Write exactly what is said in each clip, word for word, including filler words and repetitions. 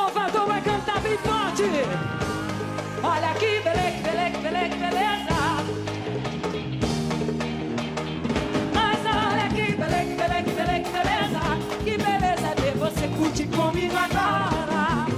Salvador vai cantar bem forte. Olha que beleza, que beleza, que beleza, que beleza. Mas olha que beleza, que beleza, que beleza, que beleza. Que beleza ver você curtir comigo agora.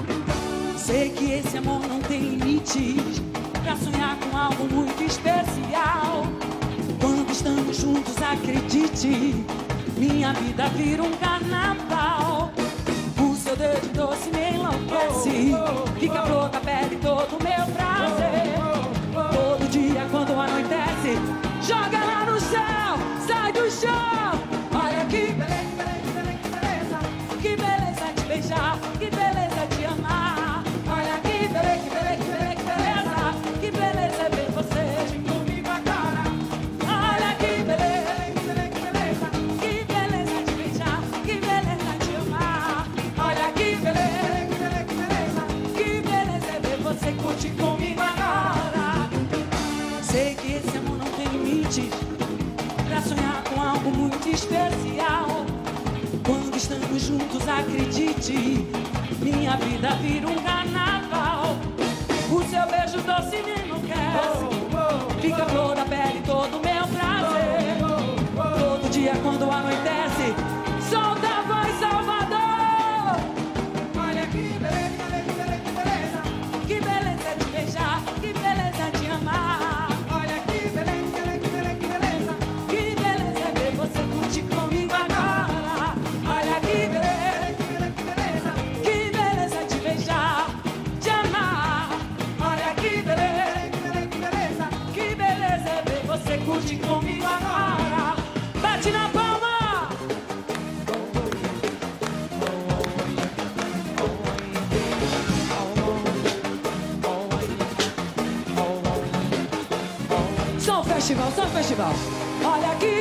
Sei que esse amor não tem limites, pra sonhar com algo muito especial. Quando estamos juntos, acredite, minha vida vira um carnaval. O seu dedo doce me enlouquece, fica flor da pele todo o meu prazer. Todo dia quando anoitece, joga lá no céu, sai do chão. Olha que beleza, que beleza, que beleza, que beleza de beijar, que beleza de amar. Olha que beleza, que beleza, que beleza, que beleza, que beleza é ver você comigo agora. Olha que beleza, que beleza, que beleza, que beleza de beijar, que beleza de amar. Olha que beleza, que beleza, que beleza, que beleza é ver você curtir comigo agora. Sei que esse amor não tem limites, pra sonhar com algo muito especial. Quando estamos juntos, acredite, minha vida vira um carnaval. O seu beijo doce me enlouquece, fica flor da pele todo o meu prazer. Todo dia quando anoitece, solta a voz, Salvador. Olha que beleza, que beleza, que beleza, que beleza de beijar, que beleza de amar. Olha que beleza, que beleza, que beleza, que beleza é ver você curtir comigo agora. Olha que beleza, que beleza, que beleza, que beleza de beijar, de amar. Olha que beleza, que beleza, que beleza, que beleza é ver você curtir comigo agora. Bate na palma. Só um festival, só um festival. Olha que